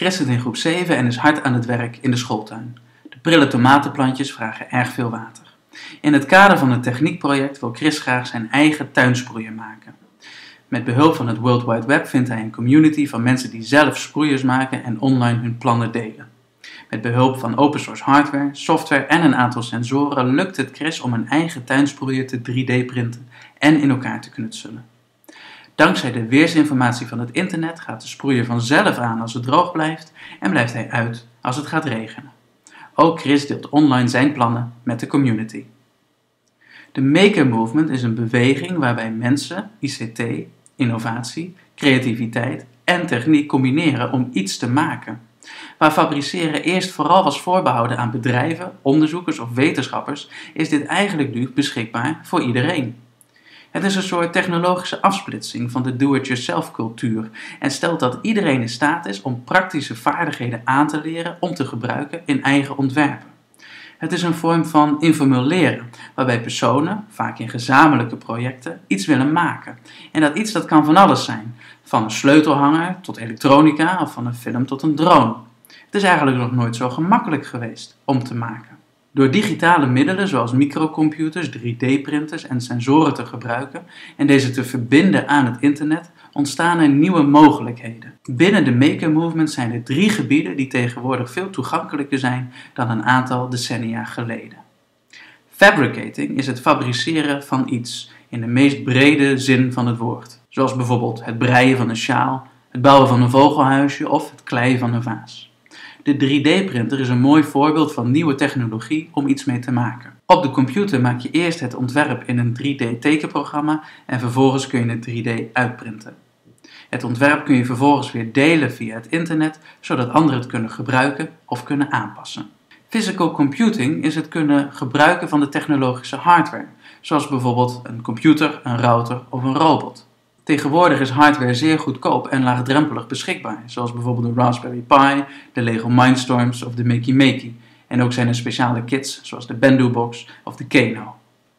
Chris zit in groep 7 en is hard aan het werk in de schooltuin. De prille tomatenplantjes vragen erg veel water. In het kader van het techniekproject wil Chris graag zijn eigen tuinsproeier maken. Met behulp van het World Wide Web vindt hij een community van mensen die zelf sproeiers maken en online hun plannen delen. Met behulp van open source hardware, software en een aantal sensoren lukt het Chris om een eigen tuinsproeier te 3D printen en in elkaar te knutselen. Dankzij de weersinformatie van het internet gaat de sproeier vanzelf aan als het droog blijft en blijft hij uit als het gaat regenen. Ook Chris deelt online zijn plannen met de community. De Maker Movement is een beweging waarbij mensen ICT, innovatie, creativiteit en techniek combineren om iets te maken. Waar fabriceren eerst vooral was voorbehouden aan bedrijven, onderzoekers of wetenschappers, is dit eigenlijk nu beschikbaar voor iedereen. Het is een soort technologische afsplitsing van de do-it-yourself cultuur en stelt dat iedereen in staat is om praktische vaardigheden aan te leren om te gebruiken in eigen ontwerpen. Het is een vorm van informeel leren, waarbij personen, vaak in gezamenlijke projecten, iets willen maken. En dat iets dat kan van alles zijn, van een sleutelhanger tot elektronica of van een film tot een drone. Het is eigenlijk nog nooit zo gemakkelijk geweest om te maken. Door digitale middelen zoals microcomputers, 3D-printers en sensoren te gebruiken en deze te verbinden aan het internet, ontstaan er nieuwe mogelijkheden. Binnen de Maker Movement zijn er 3 gebieden die tegenwoordig veel toegankelijker zijn dan een aantal decennia geleden. Fabricating is het fabriceren van iets in de meest brede zin van het woord, zoals bijvoorbeeld het breien van een sjaal, het bouwen van een vogelhuisje of het kleien van een vaas. De 3D-printer is een mooi voorbeeld van nieuwe technologie om iets mee te maken. Op de computer maak je eerst het ontwerp in een 3D-tekenprogramma en vervolgens kun je het 3D uitprinten. Het ontwerp kun je vervolgens weer delen via het internet, zodat anderen het kunnen gebruiken of kunnen aanpassen. Physical computing is het kunnen gebruiken van de technologische hardware, zoals bijvoorbeeld een computer, een router of een robot. Tegenwoordig is hardware zeer goedkoop en laagdrempelig beschikbaar, zoals bijvoorbeeld de Raspberry Pi, de Lego Mindstorms of de Makey Makey. En ook zijn er speciale kits zoals de Bendubox of de Kano.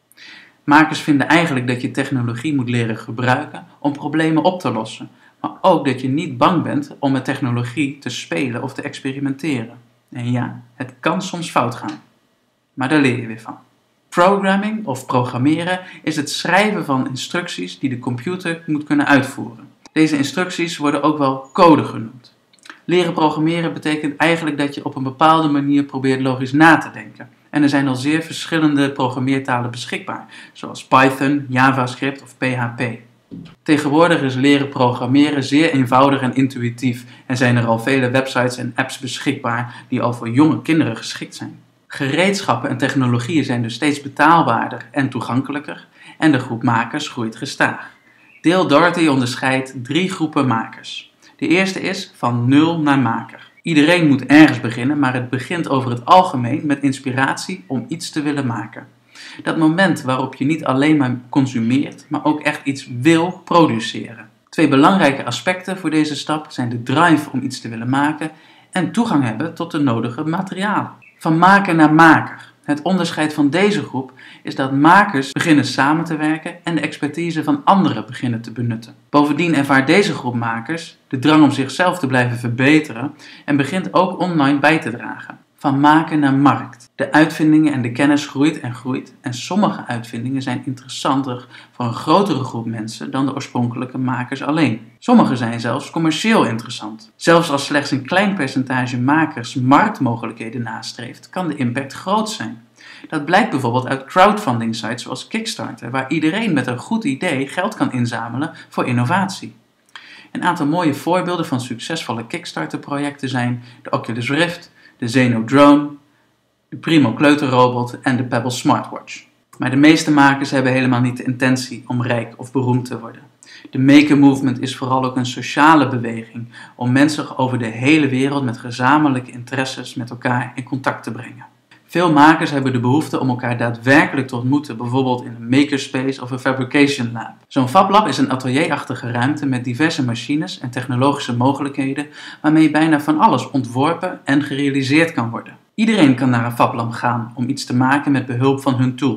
Makers vinden eigenlijk dat je technologie moet leren gebruiken om problemen op te lossen, maar ook dat je niet bang bent om met technologie te spelen of te experimenteren. En ja, het kan soms fout gaan, maar daar leer je weer van. Programming of programmeren is het schrijven van instructies die de computer moet kunnen uitvoeren. Deze instructies worden ook wel code genoemd. Leren programmeren betekent eigenlijk dat je op een bepaalde manier probeert logisch na te denken. En er zijn al zeer verschillende programmeertalen beschikbaar, zoals Python, JavaScript of PHP. Tegenwoordig is leren programmeren zeer eenvoudig en intuïtief en zijn er al vele websites en apps beschikbaar die al voor jonge kinderen geschikt zijn. Gereedschappen en technologieën zijn dus steeds betaalbaarder en toegankelijker en de groep makers groeit gestaag. Dale Doherty onderscheidt 3 groepen makers. De eerste is van 0 naar maker. Iedereen moet ergens beginnen, maar het begint over het algemeen met inspiratie om iets te willen maken. Dat moment waarop je niet alleen maar consumeert, maar ook echt iets wil produceren. 2 belangrijke aspecten voor deze stap zijn de drive om iets te willen maken en toegang hebben tot de nodige materialen. Van maker naar maker. Het onderscheid van deze groep is dat makers beginnen samen te werken en de expertise van anderen beginnen te benutten. Bovendien ervaart deze groep makers de drang om zichzelf te blijven verbeteren en begint ook online bij te dragen. Van maken naar markt. De uitvindingen en de kennis groeit en sommige uitvindingen zijn interessanter voor een grotere groep mensen dan de oorspronkelijke makers alleen. Sommige zijn zelfs commercieel interessant. Zelfs als slechts een klein percentage makers marktmogelijkheden nastreeft, kan de impact groot zijn. Dat blijkt bijvoorbeeld uit crowdfunding sites zoals Kickstarter, waar iedereen met een goed idee geld kan inzamelen voor innovatie. Een aantal mooie voorbeelden van succesvolle Kickstarter-projecten zijn de Oculus Rift, de Zeno Drone, de Primo kleuterrobot en de Pebble Smartwatch. Maar de meeste makers hebben helemaal niet de intentie om rijk of beroemd te worden. De Maker Movement is vooral ook een sociale beweging om mensen over de hele wereld met gezamenlijke interesses met elkaar in contact te brengen. Veel makers hebben de behoefte om elkaar daadwerkelijk te ontmoeten, bijvoorbeeld in een makerspace of een fabrication lab. Zo'n fablab is een atelierachtige ruimte met diverse machines en technologische mogelijkheden waarmee bijna van alles ontworpen en gerealiseerd kan worden. Iedereen kan naar een fablab gaan om iets te maken met behulp van hun tools.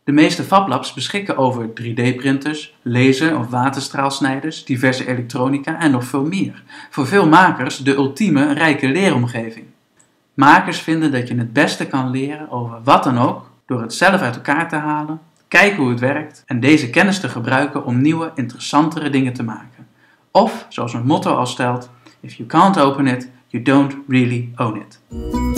De meeste FabLabs beschikken over 3D-printers, laser- of waterstraalsnijders, diverse elektronica en nog veel meer. Voor veel makers de ultieme rijke leeromgeving. Makers vinden dat je het beste kan leren over wat dan ook door het zelf uit elkaar te halen, kijken hoe het werkt en deze kennis te gebruiken om nieuwe, interessantere dingen te maken. Of, zoals mijn motto al stelt, if you can't open it, you don't really own it.